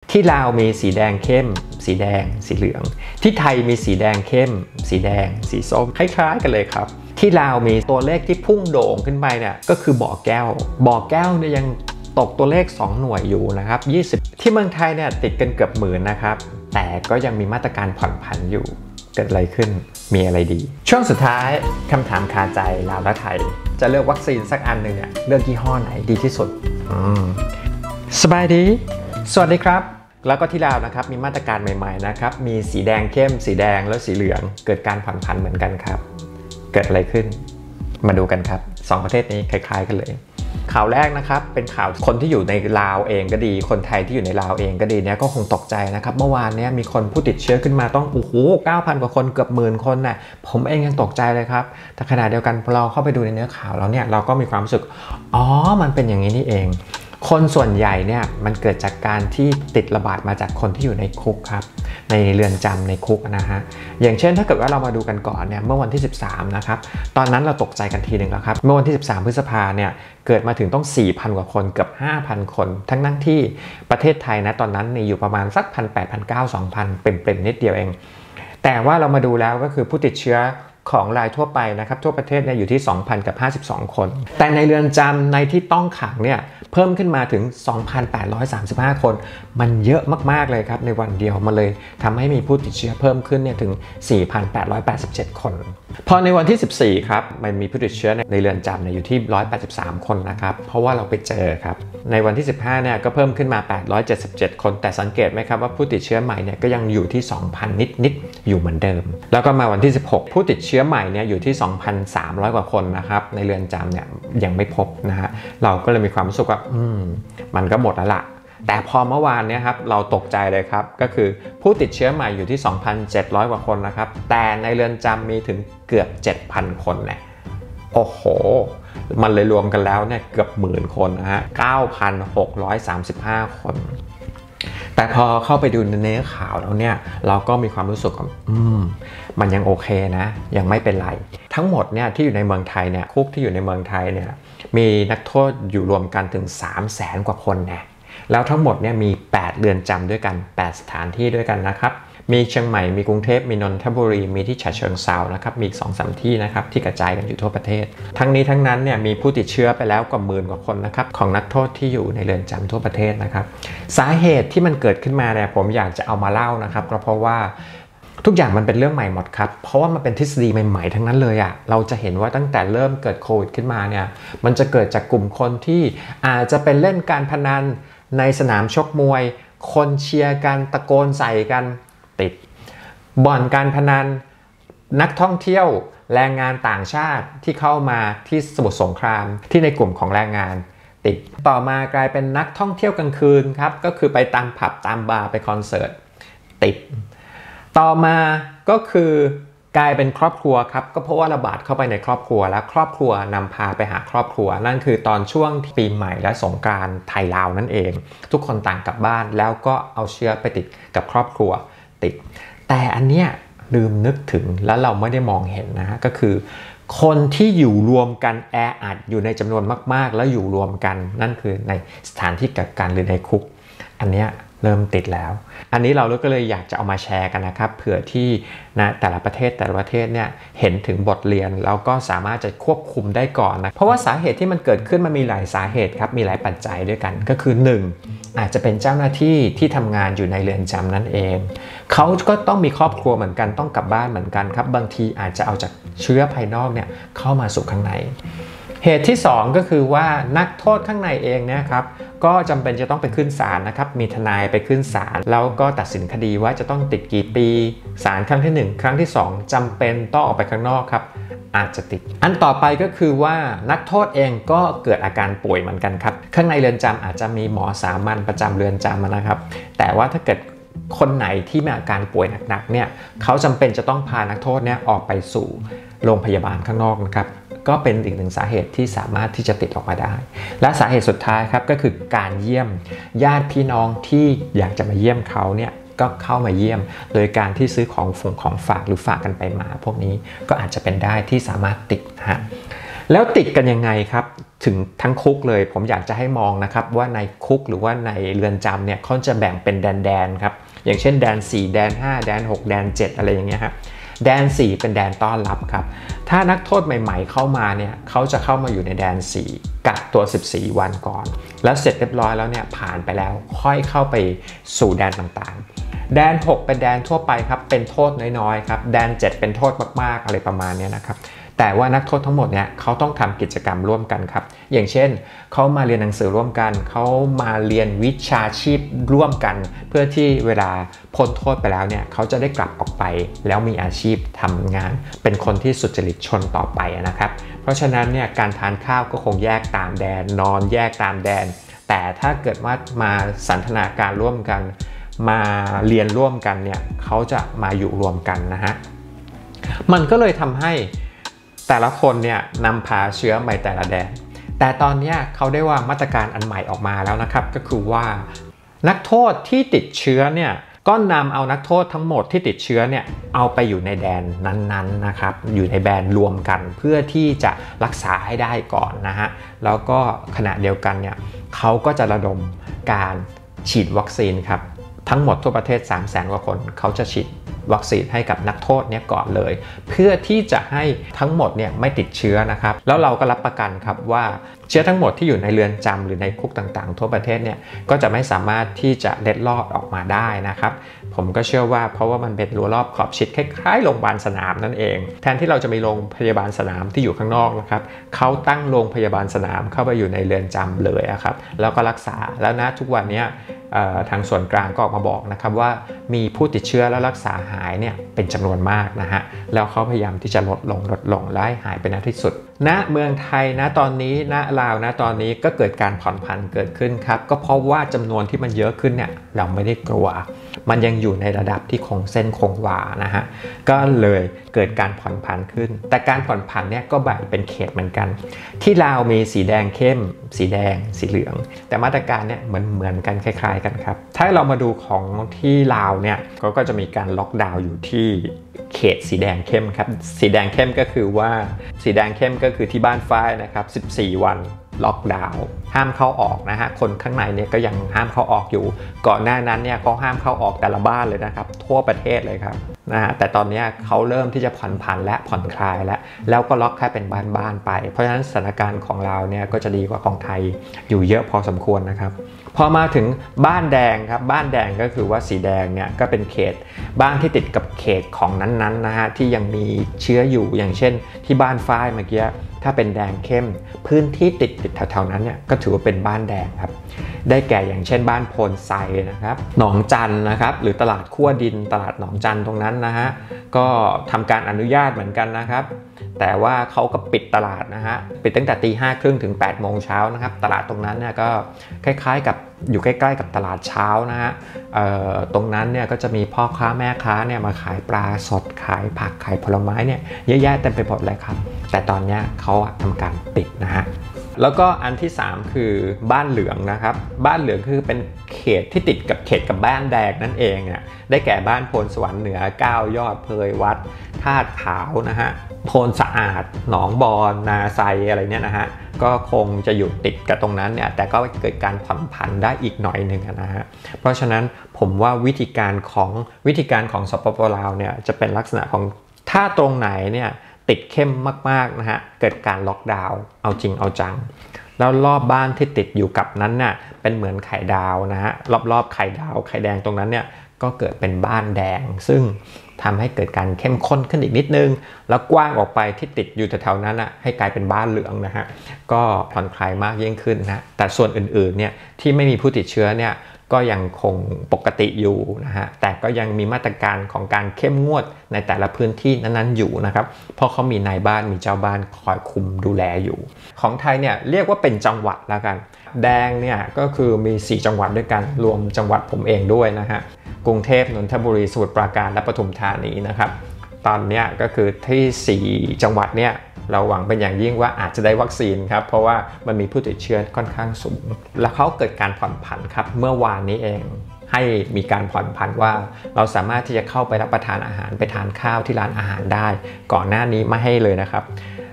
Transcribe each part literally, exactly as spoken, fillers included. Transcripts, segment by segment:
ที่ลาวมีสีแดงเข้มสีแดงสีเหลืองที่ไทยมีสีแดงเข้มสีแดงสีส้มคล้ายๆกันเลยครับที่ลาวมีตัวเลขที่พุ่งโด่งขึ้นไปเนี่ยก็คือบ่อแก้วบ่อแก้วเนี่ยยังตกตัวเลขสองหน่วยอยู่นะครับยี่สิบที่เมืองไทยเนี่ยติดกันเกือบหมื่นนะครับแต่ก็ยังมีมาตรการผ่อนผันอยู่เกิดอะไรขึ้นมีอะไรดีช่วงสุดท้ายคำถามคาใจลาวและไทยจะเลือกวัคซีนสักอันหนึ่งเนี่ยเลือกยี่ห้อไหนดีที่สุดสบายดีสวัสดีครับแล้วก็ที่ลาวนะครับมีมาตรการใหม่ๆนะครับมีสีแดงเข้มสีแดงแล้วสีเหลืองเกิดการผ่อนผันเหมือนกันครับเกิดอะไรขึ้นมาดูกันครับสองประเทศนี้คล้ายๆกันเลยข่าวแรกนะครับเป็นข่าวคนที่อยู่ในลาวเองก็ดีคนไทยที่อยู่ในลาวเองก็ดีเนี่ยก็คงตกใจนะครับเมื่อวานนี้มีคนผู้ติดเชื้อขึ้นมาต้องโอ้โห เก้าพัน กว่าคนเกือบหมื่นคนน่ะผมเองยังตกใจเลยครับแต่ขณะเดียวกันเราเข้าไปดูในเนื้อข่าวแล้วเนี่ยเราก็มีความรู้สึกอ๋อมันเป็นอย่างนี้นี่เองคนส่วนใหญ่เนี่ยมันเกิดจากการที่ติดระบาดมาจากคนที่อยู่ในคุกครับในเรือนจำในคุกนะฮะอย่างเช่นถ้าเกิดว่าเรามาดูกันก่อนเนี่ยเมื่อวันที่สิบสามนะครับตอนนั้นเราตกใจกันทีหนึ่งแล้วครับเมื่อวันที่สิบสามพฤษภาเนี่ยเกิดมาถึงต้อง สี่พัน กว่าคนเกือบ ห้าพัน คนทั้งนั้นที่ประเทศไทยนะตอนนั้นนี่อยู่ประมาณสัก หนึ่งพันแปดร้อย หนึ่งพันเก้าร้อย สองพัน เปร่มๆนิดเดียวเองแต่ว่าเรามาดูแล้วก็คือผู้ติดเชื้อของรายทั่วไปนะครับทั่วประเทศเนี่ยอยู่ที่ สองพัน กับ ห้าสิบสอง คนแต่ในเรือนจำในที่ต้องขังเนี่ยเพิ่มขึ้นมาถึง สองพันแปดร้อยสามสิบห้า คนมันเยอะมากๆเลยครับในวันเดียวมาเลยทำให้มีผู้ติดเชื้อเพิ่มขึ้นเนี่ยถึง สี่พันแปดร้อยแปดสิบเจ็ด คนพอในวันที่สิบสี่ครับมันมีผู้ติดเชื้อในเรือนจำเนี่ยอยู่ที่หนึ่งร้อยแปดสิบสามคนนะครับเพราะว่าเราไปเจอครับในวันที่สิบห้าเนี่ยก็เพิ่มขึ้นมาแปดร้อยเจ็ดสิบเจ็ดคนแต่สังเกตไหมครับว่าผู้ติดเชื้อใหม่เนี่ยก็ยังอยู่ที่ สองพัน นิดๆอยู่เหมือนเดิมแล้วก็มาวันที่สิบหกผู้ติดเชื้อใหม่เนี่ยอยู่ที่ สองพันสามร้อย กว่าคนนะครับในเรือนจำเนี่ยยังไม่พบนะฮะเราก็เลยมีความรู้สึกว่าอืมมันก็หมดแล้วล่ะแต่พอเมื่อวานเนี่ยครับเราตกใจเลยครับก็คือผู้ติดเชื้อใหม่อยู่ที่ สองพันเจ็ดร้อย กว่าคนนะครับแต่ในเรือนจำมีถึงเกือบ เจ็ดพัน คนเนี่ยโอ้โหมันเลยรวมกันแล้วเนี่ยเกือบหมื่นคนนะฮะ เก้าพันหกร้อยสามสิบห้า คนแต่พอเข้าไปดูในเนื้อข่าวแล้วเนี่ยเราก็มีความรู้สึกว่าอืมมันยังโอเคนะยังไม่เป็นไรทั้งหมดเนี่ยที่อยู่ในเมืองไทยเนี่ยคุกที่อยู่ในเมืองไทยเนี่ยมีนักโทษอยู่รวมกันถึง สามแสน กว่าคนแน่แล้วทั้งหมดเนี่ยมีแปดเรือนจำด้วยกันแปดสถานที่ด้วยกันนะครับมีเชียงใหม่มีกรุงเทพมีนนทบุรีมีที่ฉะเชิงเทรานะครับมีอีก สองสาม ที่นะครับที่กระจายกันอยู่ทั่วประเทศทั้งนี้ทั้งนั้นเนี่ยมีผู้ติดเชื้อไปแล้วกว่าหมื่นกว่าคนนะครับของนักโทษที่อยู่ในเรือนจำทั่วประเทศนะครับสาเหตุที่มันเกิดขึ้นมาเนี่ยผมอยากจะเอามาเล่านะครับเพราะว่าทุกอย่างมันเป็นเรื่องใหม่หมดครับเพราะว่ามันเป็นทฤษฎีใหม่ๆทั้งนั้นเลยอะเราจะเห็นว่าตั้งแต่เริ่มเกิดโควิดขึ้นมาเนี่ยมันจะเกิดจากกลุ่มคนที่อาจจะเป็นเล่นการพนันในสนามชกมวยคนเชียร์กันตะโกนใส่กันติดบ่อนการพนันนักท่องเที่ยวแรงงานต่างชาติที่เข้ามาที่สมุทรสงครามที่ในกลุ่มของแรงงานติดต่อมากลายเป็นนักท่องเที่ยวกลางคืนครับก็คือไปตามผับตามบาร์ไปคอนเสิร์ตติดต่อมาก็คือกลายเป็นครอบครัวครับก็เพราะว่าระบาดเข้าไปในครอบครัวแล้วครอบครัวนำพาไปหาครอบครัวนั่นคือตอนช่วงปีใหม่และสงกรานต์ไทยลาวนั่นเองทุกคนต่างกลับบ้านแล้วก็เอาเชื้อไปติดกับครอบครัวติดแต่อันเนี้ยลืมนึกถึงแล้วเราไม่ได้มองเห็นนะฮะก็คือคนที่อยู่รวมกันแออัดอยู่ในจำนวนมากๆแล้วอยู่รวมกันนั่นคือในสถานที่กักกันหรือในคุกอันเนี้ยเริ่มติดแล้วอันนี้เราก็เลยอยากจะเอามาแชร์กันนะครับเผื่อที่นะแต่ละประเทศแต่ละประเทศเนี่ยเห็นถึงบทเรียนแล้วก็สามารถจะควบคุมได้ก่อนนะเพราะว่าสาเหตุที่มันเกิดขึ้นมันมีหลายสาเหตุครับมีหลายปัจจัยด้วยกันก็คือหนึ่งอาจจะเป็นเจ้าหน้าที่ที่ทำงานอยู่ในเรือนจำนั่นเองเขาก็ต้องมีครอบครัวเหมือนกันต้องกลับบ้านเหมือนกันครับบางทีอาจจะเอาจากเชื้อภายนอกเนี่ยเข้ามาสู่ข้างในเหตุที่สองก็คือว่านักโทษข้างในเองเนี่ยครับก็จำเป็นจะต้องไปขึ้นศาลนะครับมีทนายไปขึ้นศาลแล้วก็ตัดสินคดีว่าจะต้องติดกี่ปีศาลครั้งที่หนึ่งครั้งที่สองจำเป็นต้องออกไปข้างนอกครับอาจจะติดอันต่อไปก็คือว่านักโทษเองก็เกิดอาการป่วยเหมือนกันครับข้างในเรือนจำอาจจะมีหมอสามัญประจำเรือนจำนะครับแต่ว่าถ้าเกิดคนไหนที่มีอาการป่วยหนักๆเนี่ยเขาจำเป็นจะต้องพานักโทษเนี่ยออกไปสู่โรงพยาบาลข้างนอกนะครับก็เป็นอีกหนึ่งสาเหตุที่สามารถที่จะติดออกมาได้และสาเหตุสุดท้ายครับก็คือการเยี่ยมญาติพี่น้องที่อยากจะมาเยี่ยมเขาเนี่ยก็เข้ามาเยี่ยมโดยการที่ซื้อของฝงของฝากหรือฝากกันไปมาพวกนี้ก็อาจจะเป็นได้ที่สามารถติดฮะแล้วติดกันยังไงครับถึงทั้งคุกเลยผมอยากจะให้มองนะครับว่าในคุกหรือว่าในเรือนจำเนี่ยเขาจะแบ่งเป็นแดนๆครับอย่างเช่นแดนสี่แดนห้าแดนหกแดนเจ็ดอะไรอย่างเงี้ยครับแดนสี่เป็นแดนต้อนรับครับถ้านักโทษใหม่ๆเข้ามาเนี่ยเขาจะเข้ามาอยู่ในแดนสี่กักตัวสิบสี่วันก่อนแล้วเสร็จเรียบร้อยแล้วเนี่ยผ่านไปแล้วค่อยเข้าไปสู่แดนต่างๆแดนหกเป็นแดนทั่วไปครับเป็นโทษน้อยๆครับแดนเจ็ดเป็นโทษมากๆอะไรประมาณนี้นะครับแต่ว่านักโทษทั้งหมดเนี่ยเขาต้องทำกิจกรรมร่วมกันครับอย่างเช่นเขามาเรียนหนังสือร่วมกันเขามาเรียนวิชาชีพร่วมกันเพื่อที่เวลาพ้นโทษไปแล้วเนี่ยเขาจะได้กลับออกไปแล้วมีอาชีพทำงานเป็นคนที่สุจริตชนต่อไปนะครับเพราะฉะนั้นเนี่ยการทานข้าวก็คงแยกตามแดนนอนแยกตามแดนแต่ถ้าเกิดว่ามาสันทนาการร่วมกันมาเรียนร่วมกันเนี่ยเขาจะมาอยู่รวมกันนะฮะมันก็เลยทำให้แต่ละคนเนี่ยนำพาเชื้อไปแต่ละแดนแต่ตอนนี้เขาได้วางมาตรการอันใหม่ออกมาแล้วนะครับก็คือว่านักโทษที่ติดเชื้อเนี่ยก็นำเอานักโทษทั้งหมดที่ติดเชื้อเนี่ยเอาไปอยู่ในแดนนั้นๆนะครับอยู่ในแดนรวมกันเพื่อที่จะรักษาให้ได้ก่อนนะฮะแล้วก็ขณะเดียวกันเนี่ยเขาก็จะระดมการฉีดวัคซีนครับทั้งหมดทั่วประเทศ สามแสน กว่าคนเขาจะฉีดวัคซีนให้กับนักโทษเนี่ยก่อนเลยเพื่อที่จะให้ทั้งหมดเนี่ยไม่ติดเชื้อนะครับแล้วเราก็รับประกันครับว่าเชื้อทั้งหมดที่อยู่ในเรือนจำหรือในคุกต่างๆทั่วประเทศเนี่ยก็จะไม่สามารถที่จะเล็ดลอดออกมาได้นะครับผมก็เชื่อว่าเพราะว่ามันเป็นรั้วรอบขอบชิดคล้ายๆโรงพยาบาลสนามนั่นเองแทนที่เราจะมีโรงพยาบาลสนามที่อยู่ข้างนอกนะครับเขาตั้งโรงพยาบาลสนามเข้าไปอยู่ในเรือนจำเลยครับแล้วก็รักษาแล้วนะทุกวันนี้ทางส่วนกลางก็ออกมาบอกนะครับว่ามีผู้ติดเชื้อและรักษาหายเนี่ยเป็นจำนวนมากนะฮะแล้วเขาพยายามที่จะลดลงลดลงและหายไปในที่สุดณเมืองไทยณตอนนี้ณลาวณตอนนี้ก็เกิดการผ่อนผันเกิดขึ้นครับก็เพราะว่าจำนวนที่มันเยอะขึ้นเนี่ยเราไม่ได้กลัวมันยังอยู่ในระดับที่คงเส้นคงวานะฮะก็เลยเกิดการผ่อนผันขึ้นแต่การผ่อนผันเนี่ยก็แบ่งเป็นเขตเหมือนกันที่ลาวมีสีแดงเข้มสีแดงสีเหลืองแต่มาตรการเนี่ยเหมือนเหมือนกันคล้ายๆกันครับถ้าเรามาดูของที่ลาวเนี่ยเขาก็จะมีการล็อกดาวน์อยู่ที่เขตสีแดงเข้มครับสีแดงเข้มก็คือว่าสีแดงเข้มก็คือที่บ้านฝ้ายนะครับสิบสี่วันล็อกดาวน์ห้ามเข้าออกนะฮะคนข้างในเนี่ยก็ยังห้ามเข้าออกอยู่ก่อนหน้านั้นเนี่ยเขาห้ามเข้าออกแต่ละบ้านเลยนะครับทั่วประเทศเลยครับนะฮะแต่ตอนนี้เขาเริ่มที่จะผ่อนผันและผ่อนคลายแล้วแล้วก็ล็อกแค่เป็นบ้านๆไปเพราะฉะนั้นสถานการณ์ของเราเนี่ยก็จะดีกว่าของไทยอยู่เยอะพอสมควรนะครับพอมาถึงบ้านแดงครับบ้านแดงก็คือว่าสีแดงเนี่ยก็เป็นเขตบ้านที่ติดกับเขตของนั้นๆนะฮะที่ยังมีเชื้ออยู่อย่างเช่นที่บ้านฝ้ายเมื่อกี้ถ้าเป็นแดงเข้มพื้นที่ติดติดแถวๆนั้นเนี่ยก็ถือว่าเป็นบ้านแดงครับได้แก่อย่างเช่นบ้านโพนไซนะครับหนองจันนะครับหรือตลาดขั้วดินตลาดหนองจันตรงนั้นนะฮะก็ทำการอนุญาตเหมือนกันนะครับแต่ว่าเขาก็ปิดตลาดนะฮะปิดตั้งแต่ตีห้าครึ่งถึงแปดโมงเช้านะครับตลาดตรงนั้นเนี่ยก็คล้ายๆกับอยู่ใกล้ๆกับตลาดเช้านะฮะตรงนั้นเนี่ยก็จะมีพ่อค้าแม่ค้าเนี่ยมาขายปลาสดขายผักขายผลไม้เนี่ยเยอะแยะเต็มไปหมดเลยครับแต่ตอนนี้เขาทำการปิดนะฮะแล้วก็อันที่สามคือบ้านเหลืองนะครับบ้านเหลืองคือเป็นเขตที่ติดกับเขตกับบ้านแดงนั่นเองเนี่ยได้แก่บ้านโพนสวรรค์เหนือเก้ายอดเพยวัดธาตุขาวนะฮะโพนสะอาดหนองบอนนาไซอะไรเนี่ยนะฮะก็คงจะอยู่ติดกับตรงนั้นเนี่ยแต่ก็เกิดการผ่อนผันได้อีกหน่อยหนึ่งนะฮะเพราะฉะนั้นผมว่าวิธีการของวิธีการของสปป.ลาวเนี่ยจะเป็นลักษณะของถ้าตรงไหนเนี่ยติดเข้มมากๆนะฮะเกิดการล็อกดาวน์เอาจริงเอาจังแล้วรอบบ้านที่ติดอยู่กับนั้นน่ะเป็นเหมือนไข่ดาวนะฮะรอบๆไข่ดาวไข่แดงตรงนั้นเนี่ยก็เกิดเป็นบ้านแดงซึ่งทำให้เกิดการเข้มข้นขึ้นอีกนิดนึงแล้วกว้างออกไปที่ติดอยู่แถวๆนั้นน่ะให้กลายเป็นบ้านเหลืองนะฮะก็ผ่อนคลายมากยิ่งขึ้นนะแต่ส่วนอื่นๆเนี่ยที่ไม่มีผู้ติดเชื้อเนี่ยก็ยังคงปกติอยู่นะฮะแต่ก็ยังมีมาตรการของการเข้มงวดในแต่ละพื้นที่นั้นๆอยู่นะครับเพราะเขามีนายบ้านมีเจ้าบ้านคอยคุมดูแลอยู่ของไทยเนี่ยเรียกว่าเป็นจังหวัดแล้วกันแดงเนี่ยก็คือมีสี่จังหวัดด้วยกันรวมจังหวัดผมเองด้วยนะฮะกรุงเทพนนทบุรีสมุทรปราการและปทุมธานีนะครับตอนนี้ก็คือที่สี่จังหวัดเนี่ยเราหวังเป็นอย่างยิ่งว่าอาจจะได้วัคซีนครับเพราะว่ามันมีผู้ติดเชื้อค่อนข้างสูงแล้วเขาเกิดการผ่อนผันครับเมื่อวานนี้เองให้มีการผ่อนผันว่าเราสามารถที่จะเข้าไปรับประทานอาหารไปทานข้าวที่ร้านอาหารได้ก่อนหน้านี้ไม่ให้เลยนะครับ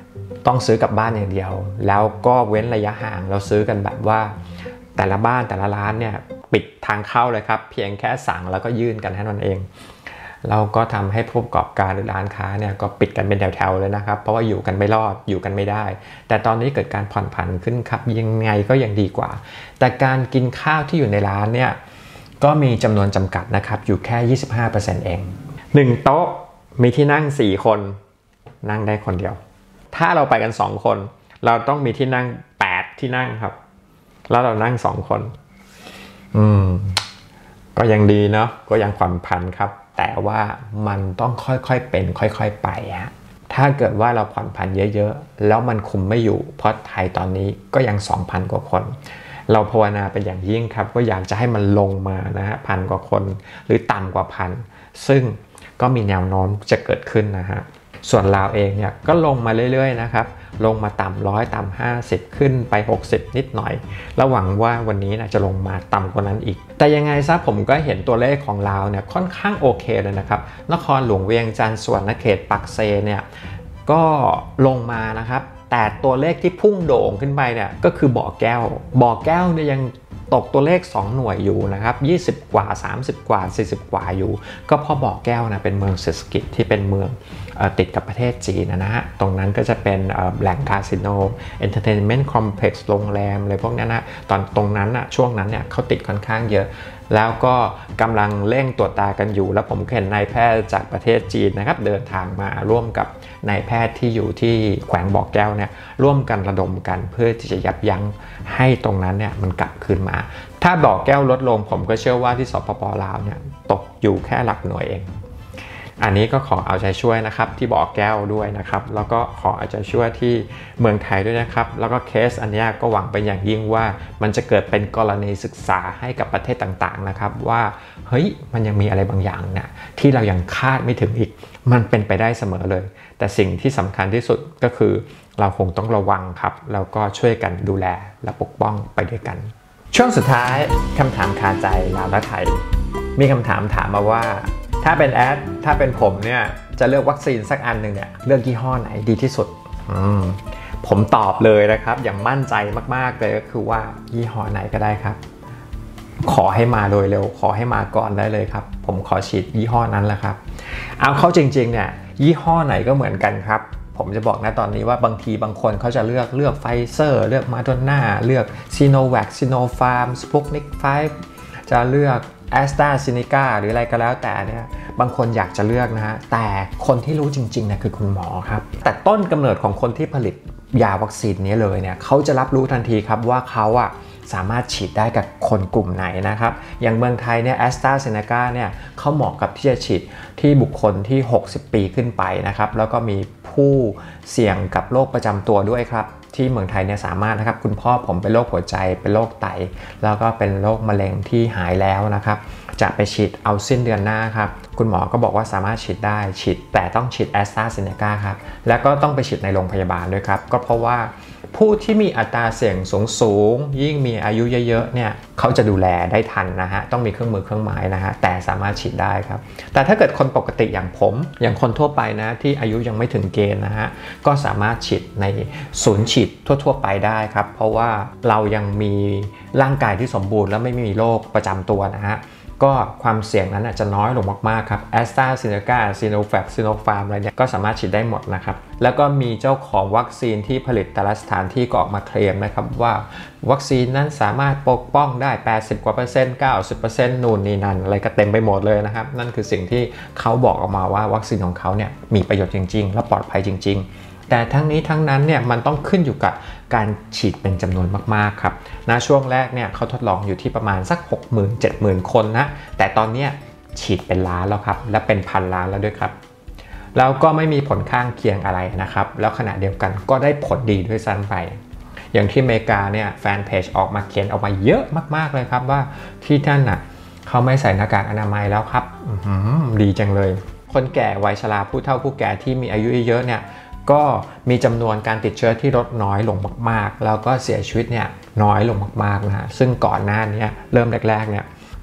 ต้องซื้อกลับบ้านอย่างเดียวแล้วก็เว้นระยะห่างเราซื้อกันแบบว่าแต่ละบ้านแต่ละร้านเนี่ยปิดทางเข้าเลยครับเพียงแค่สั่งแล้วก็ยื่นกันแค่นั้นเองเราก็ทำให้ผู้ประกอบการหรือร้านค้าเนี่ยก็ปิดกันเป็นแถวๆเลยนะครับเพราะว่าอยู่กันไม่รอดอยู่กันไม่ได้แต่ตอนนี้เกิดการผ่อนผันขึ้นครับยังไงก็ยังดีกว่าแต่การกินข้าวที่อยู่ในร้านเนี่ยก็มีจำนวนจำกัดนะครับอยู่แค่ ยี่สิบห้าเปอร์เซ็นต์ เองหนึ่งโต๊ะมีที่นั่งสี่คนนั่งได้คนเดียวถ้าเราไปกันสองคนเราต้องมีที่นั่งแปดที่นั่งครับแล้วเรานั่งสองคนอืมก็ยังดีเนาะก็ยังผ่อนผันครับแต่ว่ามันต้องค่อยๆเป็นค่อยๆไปฮะถ้าเกิดว่าเราผ่อนผันเยอะๆแล้วมันคุมไม่อยู่เพราะไทยตอนนี้ก็ยัง สองพัน กว่าคนเราภาวนาเป็นอย่างยิ่งครับก็อยากจะให้มันลงมานะฮะพันกว่าคนหรือต่ำกว่าพันซึ่งก็มีแนวโน้มจะเกิดขึ้นนะฮะส่วนลาวเองเนี่ยก็ลงมาเรื่อยๆนะครับลงมาต่ำร้อยต่ำห้าสิบขึ้นไปหกสิบนิดหน่อยแล้วหวังว่าวันนี้นะจะลงมาต่ำกว่านั้นอีกแต่ยังไงซะผมก็เห็นตัวเลขของลาวเนี่ยค่อนข้างโอเคเลยนะครับนครหลวงเวียงจันทร์สวรรณเขตปักเซเนี่ยก็ลงมานะครับแต่ตัวเลขที่พุ่งโด่งขึ้นไปเนี่ยก็คือบ่อแก้วบ่อแก้วเนี่ยยังตกตัวเลขสองหน่วยอยู่นะครับยี่สิบกว่าสามสิบกว่าสี่สิบกว่าอยู่ก็เพราะบ่อแก้วนะเป็นเมืองเศรษฐกิจที่เป็นเมืองติดกับประเทศจีนนะฮะตรงนั้นก็จะเป็นแหล่งคาสิโนเอนเตอร์เทนเมนต์คอมเพล็กซ์โรงแรมอะไรพวกนั้นนะตอนตรงนั้นนะช่วงนั้นเนี่ยเขาติดค่อนข้างเยอะแล้วก็กำลังเร่งตรวจตากันอยู่แล้วผมเห็นนายแพทย์จากประเทศจีนนะครับเดินทางมาร่วมกับนายแพทย์ที่อยู่ที่แขวงบ่อแก้วเนี่ยร่วมกันระดมกันเพื่อที่จะยับยั้งให้ตรงนั้นเนี่ยมันกลับคืนมาถ้าบ่อแก้วลดลงผมก็เชื่อว่าที่สปป.ลาวเนี่ยตกอยู่แค่หลักหน่วยเองอันนี้ก็ขอเอาใจช่วยนะครับที่บ่อแก้วด้วยนะครับแล้วก็ขอเอาใจช่วยที่เมืองไทยด้วยนะครับแล้วก็เคสอันนี้ก็หวังเป็นอย่างยิ่งว่ามันจะเกิดเป็นกรณีศึกษาให้กับประเทศต่างๆนะครับว่าเฮ้ยมันยังมีอะไรบางอย่างเนี่ยที่เรายังคาดไม่ถึงอีกมันเป็นไปได้เสมอเลยแต่สิ่งที่สำคัญที่สุดก็คือเราคงต้องระวังครับแล้วก็ช่วยกันดูแลและปกป้องไปด้วยกันช่วงสุดท้ายคำถามคาใจลาวและไทยมีคำถามถามมาว่าถ้าเป็นแอดถ้าเป็นผมเนี่ยจะเลือกวัคซีนสักอันหนึ่งเนี่ยเลือกยี่ห้อไหนดีที่สุดผมตอบเลยนะครับอย่างมั่นใจมากๆเลยก็คือว่ายี่ห้อไหนก็ได้ครับขอให้มาโดยเร็วขอให้มาก่อนได้เลยครับผมขอฉีดยี่ห้อนั้นแหละครับเอาเข้าจริงๆเนี่ยยี่ห้อไหนก็เหมือนกันครับผมจะบอกนะตอนนี้ว่าบางทีบางคนเขาจะเลือกเลือกไฟเซอร์เลือกมาโดน่าเลือกซีโนแวคซีโนฟาร์มสปุกนิกไฟว์จะเลือกแอสตราเซเนกาหรืออะไรก็แล้วแต่เนี่ยบางคนอยากจะเลือกนะฮะแต่คนที่รู้จริงๆนะคือคุณหมอครับแต่ต้นกำเนิดของคนที่ผลิตยาวัคซีนนี้เลยเนี่ยเขาจะรับรู้ทันทีครับว่าเขาอะสามารถฉีดได้กับคนกลุ่มไหนนะครับอย่างเมืองไทยเนี่ยแอสตราเซเนกาเนี่ยเขาเหมาะกับที่จะฉีดที่บุคคลที่หกสิบปีขึ้นไปนะครับแล้วก็มีผู้เสี่ยงกับโรคประจำตัวด้วยครับที่เมืองไทยเนี่ยสามารถนะครับคุณพ่อผมเป็นโรคหัวใจเป็นโรคไตแล้วก็เป็นโรคมะเร็งที่หายแล้วนะครับจะไปฉีดเอาสิ้นเดือนหน้าครับคุณหมอก็บอกว่าสามารถฉีดได้ฉีดแต่ต้องฉีดแอสตราเซเนกาครับแล้วก็ต้องไปฉีดในโรงพยาบาลด้วยครับก็เพราะว่าผู้ที่มีอัตราเสี่ยงสูงสูงยิ่งมีอายุเยอะๆเนี่ยเขาจะดูแลได้ทันนะฮะต้องมีเครื่องมือเครื่องไม้นะฮะแต่สามารถฉีดได้ครับแต่ถ้าเกิดคนปกติอย่างผมอย่างคนทั่วไปนะที่อายุยังไม่ถึงเกณฑ์นะฮะก็สามารถฉีดในศูนย์ฉีดทั่วๆไปได้ครับเพราะว่าเรายังมีร่างกายที่สมบูรณ์และไม่มีโรคประจำตัวนะฮะก็ความเสี่ยงนั้นจะน้อยลงมากๆครับแอสตราเซเนกาซีโนแวคซีโนฟาร์มอะไรเนี่ยก็สามารถฉีดได้หมดนะครับแล้วก็มีเจ้าของวัคซีนที่ผลิตแต่ละสถานที่ก็ออกมาเคลมนะครับว่าวัคซีนนั้นสามารถปกป้องได้แปดสิบกว่าเปอร์เซ็นต์เก้าสิบเปอร์เซ็นต์นู่นนี่นั่นอะไรก็เต็มไปหมดเลยนะครับนั่นคือสิ่งที่เขาบอกออกมาว่าวัคซีนของเขาเนี่ยมีประโยชน์จริงๆและปลอดภัยจริงๆแต่ทั้งนี้ทั้งนั้นเนี่ยมันต้องขึ้นอยู่กับการฉีดเป็นจำนวนมากๆครับณช่วงแรกเนี่ยเขาทดลองอยู่ที่ประมาณสัก หกหมื่น เจ็ดหมื่น คนนะแต่ตอนนี้ฉีดเป็นล้านแล้วครับและเป็นพันล้านแล้วด้วยครับแล้วก็ไม่มีผลข้างเคียงอะไรนะครับแล้วขณะเดียวกันก็ได้ผลดีด้วยซ้ำไปอย่างที่อเมริกาเนี่ยแฟนเพจออกมาเขียนออกมาเยอะมากๆเลยครับว่าที่ท่านน่ะเขาไม่ใส่หน้ากากอนามัยแล้วครับดีจังเลยคนแก่วัยชราผู้เฒ่าผู้แก่ที่มีอายุเยอะเนี่ยก็มีจำนวนการติดเชื้อที่ลดน้อยลงมากๆแล้วก็เสียชีวิตเนี่ยน้อยลงมากๆนะฮะซึ่งก่อนหน้านี้เริ่มแรกๆเนี่ย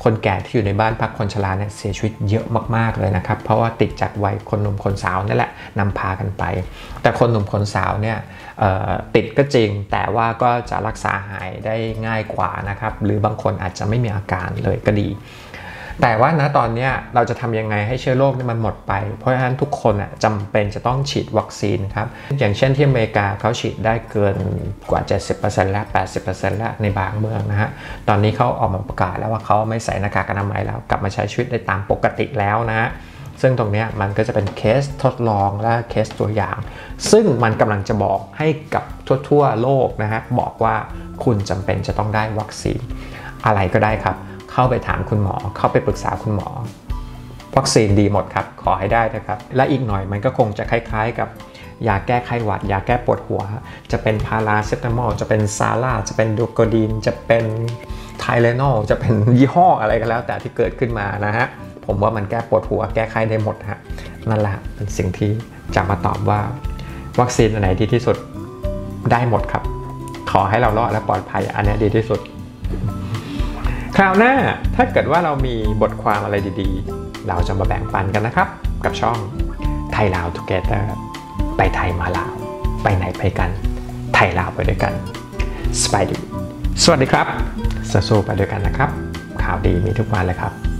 คนแก่ที่อยู่ในบ้านพักคนชราเนี่ยเสียชีวิตเยอะมากๆเลยนะครับเพราะว่าติดจากวัยคนหนุ่มคนสาวนั่นแหละนำพากันไปแต่คนหนุ่มคนสาวเนี่ยติดก็จริงแต่ว่าก็จะรักษาหายได้ง่ายกว่านะครับหรือบางคนอาจจะไม่มีอาการเลยก็ดีแต่ว่าณตอนนี้เราจะทำยังไงให้เชื้อโรคนี่มันหมดไปเพราะฉะนั้นทุกคนจำเป็นจะต้องฉีดวัคซีนครับอย่างเช่นที่อเมริกาเขาฉีดได้เกินกว่า เจ็ดสิบเปอร์เซ็นต์ และ แปดสิบเปอร์เซ็นต์ แล้วในบางเมืองนะฮะตอนนี้เขาออกมาประกาศแล้วว่าเขาไม่ใส่หน้ากากอนามัยแล้วกลับมาใช้ชีวิตได้ตามปกติแล้วนะฮะซึ่งตรงนี้มันก็จะเป็นเคสทดลองและเคสตัวอย่างซึ่งมันกำลังจะบอกให้กับทั่วๆโลกนะฮะบอกว่าคุณจำเป็นจะต้องได้วัคซีนอะไรก็ได้ครับเข้าไปถามคุณหมอเข้าไปปรึกษาคุณหมอวัคซีนดีหมดครับขอให้ได้นะครับและอีกหน่อยมันก็คงจะคล้ายๆกับยาแก้ไข้หวัดยาแก้ปวดหัวจะเป็นพาราเซตามอลจะเป็นซาร่าจะเป็นดูโกดีนจะเป็นไทเลนอลจะเป็นยี่ห้ออะไรก็แล้วแต่ที่เกิดขึ้นมานะฮะผมว่ามันแก้ปวดหัวแก้ไข้ได้หมดฮะนั่นแหละเป็นสิ่งที่จะมาตอบว่าวัคซีนอันไหนดีที่สุดได้หมดครับขอให้เรารอดและปลอดภัยอันนี้ดีที่สุดคราวหน้าถ้าเกิดว่าเรามีบทความอะไรดีๆเราจะมาแบ่งปันกันนะครับกับช่องไทยลาวทูเกเตอร์ไปไทยมาลาวไปไหนไปกันไทยลาวไปด้วยกันสบายดีสวัสดีครับสู้ๆไปด้วยกันนะครับข่าวดีมีทุกวันเลยครับ